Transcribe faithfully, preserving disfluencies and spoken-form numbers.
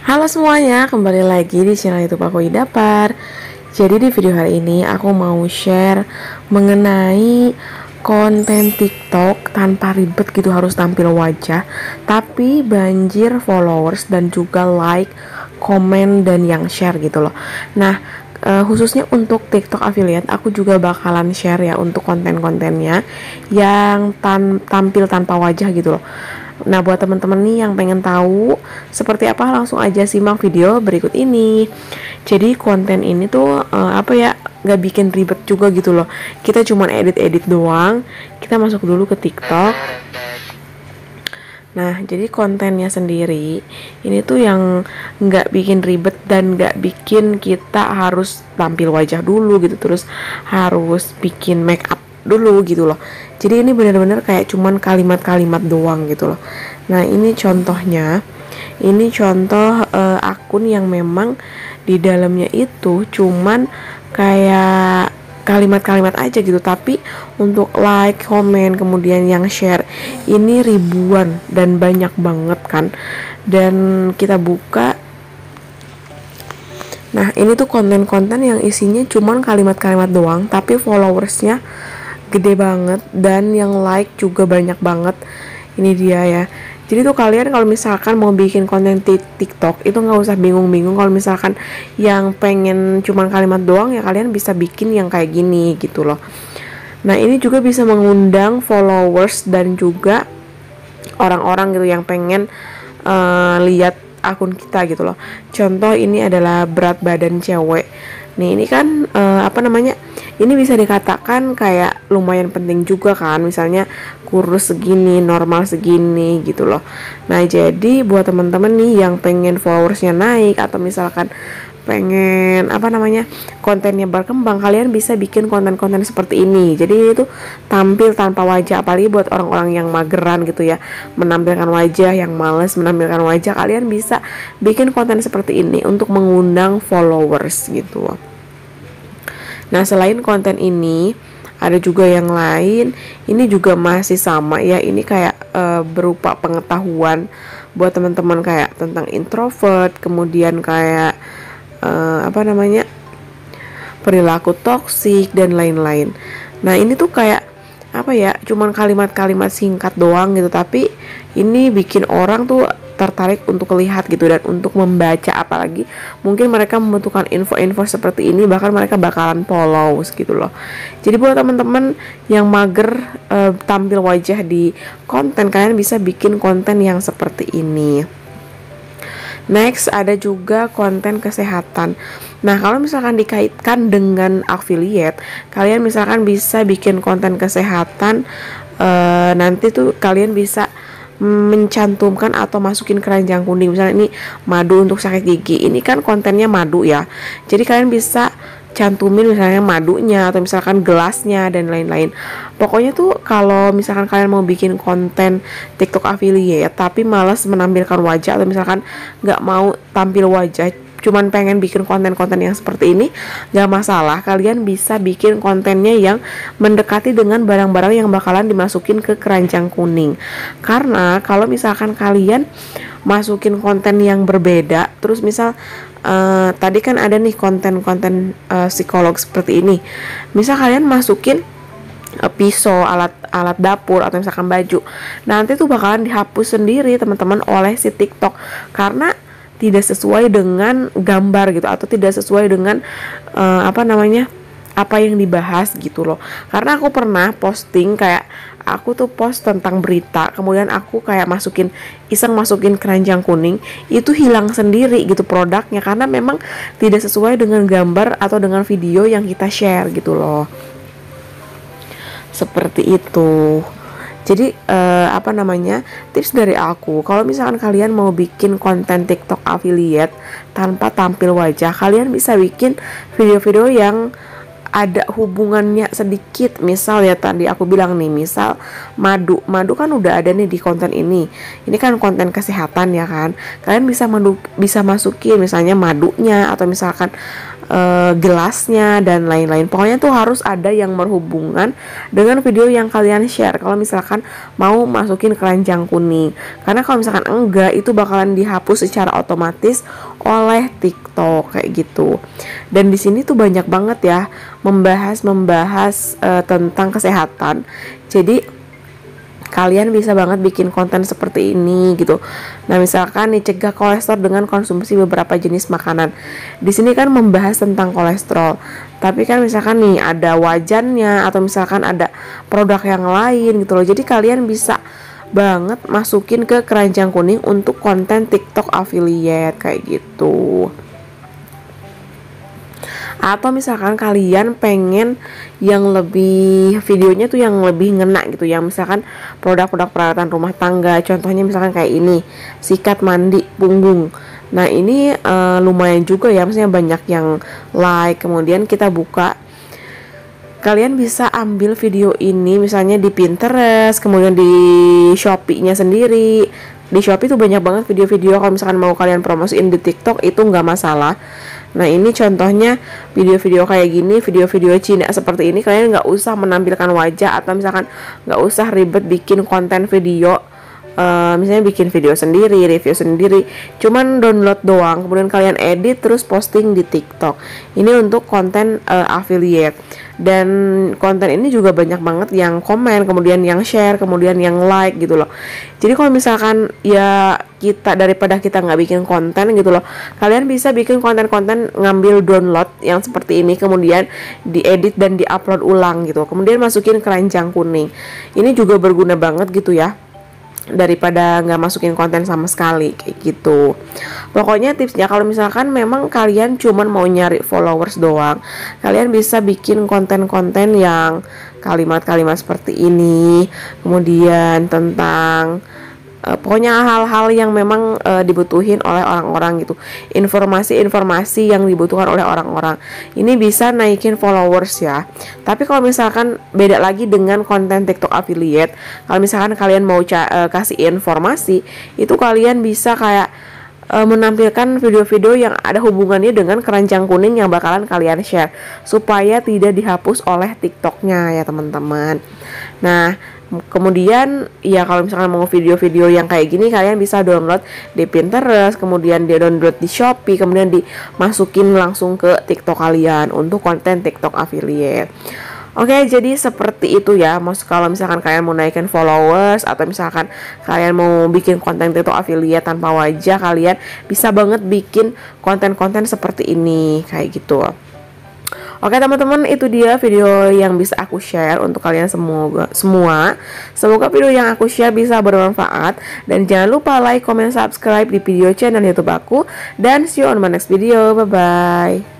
Halo semuanya, kembali lagi di channel YouTube aku Idapar. Jadi di video hari ini aku mau share mengenai konten TikTok tanpa ribet gitu harus tampil wajah, tapi banjir followers dan juga like, komen dan yang share gitu loh. Nah, uh, khususnya untuk TikTok affiliate aku juga bakalan share ya untuk konten-kontennya yang tan tampil tanpa wajah gitu loh. Nah, buat teman-teman nih yang pengen tahu seperti apa, langsung aja simak video berikut ini. Jadi konten ini tuh uh, apa ya, nggak bikin ribet juga gitu loh. Kita cuman edit-edit doang. Kita masuk dulu ke TikTok. Nah, jadi kontennya sendiri ini tuh yang nggak bikin ribet dan nggak bikin kita harus tampil wajah dulu gitu, terus harus bikin make up dulu gitu loh. Jadi ini benar-benar kayak cuman kalimat-kalimat doang gitu loh. Nah, ini contohnya. Ini contoh uh, akun yang memang di dalamnya itu cuman kayak kalimat-kalimat aja gitu, tapi untuk like, komen, kemudian yang share ini ribuan dan banyak banget kan. Dan kita buka. Nah, ini tuh konten-konten yang isinya cuman kalimat-kalimat doang, tapi followersnya gede banget dan yang like juga banyak banget. Ini dia ya. Jadi tuh kalian kalau misalkan mau bikin konten TikTok itu nggak usah bingung-bingung. Kalau misalkan yang pengen cuman kalimat doang ya kalian bisa bikin yang kayak gini gitu loh. Nah, ini juga bisa mengundang followers dan juga orang-orang gitu yang pengen uh, lihat akun kita gitu loh. Contoh ini adalah berat badan cewek. Nih, ini kan uh, apa namanya? Ini bisa dikatakan kayak lumayan penting juga kan, misalnya kurus segini, normal segini gitu loh. Nah, jadi buat teman-teman nih yang pengen followersnya naik atau misalkan pengen apa namanya kontennya berkembang, kalian bisa bikin konten-konten seperti ini. Jadi itu tampil tanpa wajah, apalagi buat orang-orang yang mageran gitu ya, menampilkan wajah, yang males menampilkan wajah, kalian bisa bikin konten seperti ini untuk mengundang followers gitu loh. Nah, selain konten ini ada juga yang lain. Ini juga masih sama ya. Ini kayak uh, berupa pengetahuan buat teman-teman kayak tentang introvert, kemudian kayak uh, apa namanya perilaku toksik dan lain-lain. Nah, ini tuh kayak apa ya, cuman kalimat-kalimat singkat doang gitu, tapi ini bikin orang tuh tertarik untuk lihat gitu dan untuk membaca, apalagi mungkin mereka membutuhkan info-info seperti ini, bahkan mereka bakalan follow gitu loh. Jadi buat teman-teman yang mager e, tampil wajah di konten, kalian bisa bikin konten yang seperti ini. Next ada juga konten kesehatan. Nah, kalau misalkan dikaitkan dengan affiliate, kalian misalkan bisa bikin konten kesehatan, e, nanti tuh kalian bisa mencantumkan atau masukin keranjang kuning. Misalnya ini madu untuk sakit gigi, ini kan kontennya madu ya, jadi kalian bisa cantumin misalnya madunya atau misalkan gelasnya dan lain-lain. Pokoknya tuh kalau misalkan kalian mau bikin konten TikTok affiliate tapi malas menampilkan wajah atau misalkan nggak mau tampil wajah, cuman pengen bikin konten-konten yang seperti ini, gak masalah, kalian bisa bikin kontennya yang mendekati dengan barang-barang yang bakalan dimasukin ke keranjang kuning. Karena kalau misalkan kalian masukin konten yang berbeda, terus misal uh, tadi kan ada nih konten-konten uh, psikolog seperti ini, misal kalian masukin uh, pisau, alat alat dapur atau misalkan baju, nanti tuh bakalan dihapus sendiri teman-teman oleh si TikTok karena tidak sesuai dengan gambar gitu, atau tidak sesuai dengan uh, apa namanya apa yang dibahas gitu loh. Karena aku pernah posting kayak aku tuh post tentang berita, kemudian aku kayak masukin iseng masukin keranjang kuning, itu hilang sendiri gitu produknya karena memang tidak sesuai dengan gambar atau dengan video yang kita share gitu loh. Seperti itu. Jadi uh, apa namanya tips dari aku, kalau misalkan kalian mau bikin konten TikTok affiliate tanpa tampil wajah, kalian bisa bikin video-video yang ada hubungannya sedikit. Misal ya tadi aku bilang nih, misal madu, madu kan udah ada nih di konten ini. Ini kan konten kesehatan ya kan. Kalian bisa madu, bisa masukin misalnya madunya atau misalkan uh, gelasnya dan lain-lain. Pokoknya tuh harus ada yang berhubungan dengan video yang kalian share. Kalau misalkan mau masukin keranjang kuning, karena kalau misalkan enggak itu bakalan dihapus secara otomatis oleh TikTok kayak gitu. Dan di sini tuh banyak banget ya membahas membahas uh, tentang kesehatan. Jadi kalian bisa banget bikin konten seperti ini gitu. Nah, misalkan nih cegah kolesterol dengan konsumsi beberapa jenis makanan. Di sini kan membahas tentang kolesterol. Tapi kan misalkan nih ada wajannya atau misalkan ada produk yang lain gitu loh. Jadi kalian bisa banget masukin ke keranjang kuning untuk konten TikTok affiliate kayak gitu. Atau misalkan kalian pengen yang lebih videonya tuh yang lebih ngena gitu, yang misalkan produk-produk peralatan rumah tangga, contohnya misalkan kayak ini, sikat mandi punggung. Nah ini uh, lumayan juga ya, maksudnya banyak yang like. Kemudian kita buka, kalian bisa ambil video ini misalnya di Pinterest, kemudian di Shopee-nya sendiri. Di Shopee tuh banyak banget video-video, kalau misalkan mau kalian promosiin di TikTok itu nggak masalah. Nah ini contohnya video-video kayak gini, video-video Cina seperti ini. Kalian nggak usah menampilkan wajah atau misalkan nggak usah ribet bikin konten video. Uh, misalnya bikin video sendiri, review sendiri, cuman download doang, kemudian kalian edit terus posting di TikTok. Ini untuk konten uh, affiliate. Dan konten ini juga banyak banget yang komen, kemudian yang share, kemudian yang like gitu loh. Jadi kalau misalkan ya kita daripada kita nggak bikin konten gitu loh, kalian bisa bikin konten-konten ngambil download yang seperti ini, kemudian diedit dan diupload ulang gitu, kemudian masukin keranjang kuning. Ini juga berguna banget gitu ya, daripada nggak masukin konten sama sekali kayak gitu. Pokoknya tipsnya kalau misalkan memang kalian cuman mau nyari followers doang, kalian bisa bikin konten-konten yang kalimat-kalimat seperti ini, kemudian tentang Uh, pokoknya hal-hal yang memang uh, dibutuhin oleh orang-orang gitu, informasi-informasi yang dibutuhkan oleh orang-orang. Ini bisa naikin followers ya. Tapi kalau misalkan beda lagi dengan konten TikTok affiliate, kalau misalkan kalian mau ca- uh, kasih informasi, itu kalian bisa kayak uh, menampilkan video-video yang ada hubungannya dengan keranjang kuning yang bakalan kalian share, supaya tidak dihapus oleh TikToknya ya teman-teman. Nah kemudian ya kalau misalkan mau video-video yang kayak gini, kalian bisa download di Pinterest, kemudian dia download di Shopee, kemudian dimasukin langsung ke TikTok kalian untuk konten TikTok affiliate. Oke, jadi seperti itu ya. Mas kalau misalkan kalian mau naikin followers atau misalkan kalian mau bikin konten TikTok affiliate tanpa wajah, kalian bisa banget bikin konten-konten seperti ini kayak gitu. Oke teman-teman, itu dia video yang bisa aku share untuk kalian semoga, semua. Semoga video yang aku share bisa bermanfaat. Dan jangan lupa like, comment, subscribe di video channel YouTube aku. Dan see you on my next video. Bye-bye.